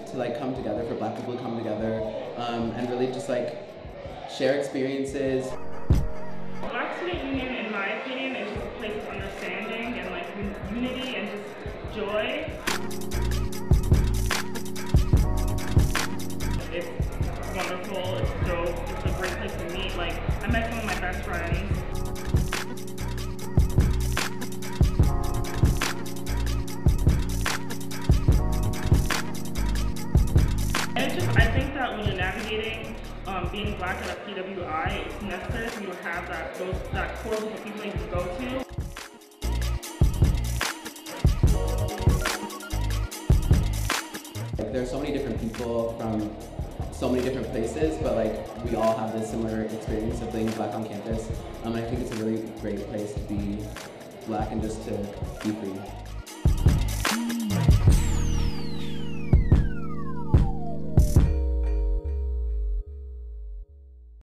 to like come together, for Black people to come together, and really just like share experiences. Black Student Union, in my opinion, is just a place of understanding and like unity and just joy. It's wonderful, it's dope, it's a great place to meet. Like, I met some of my best friends. And it's just, I think that when you're navigating being Black at a PWI, it's necessary for you to have that core group of people you can go to. Like, there's so many different people from so many different places, but like we all have this similar experience of being Black on campus. I think it's a really great place to be Black and just to be free.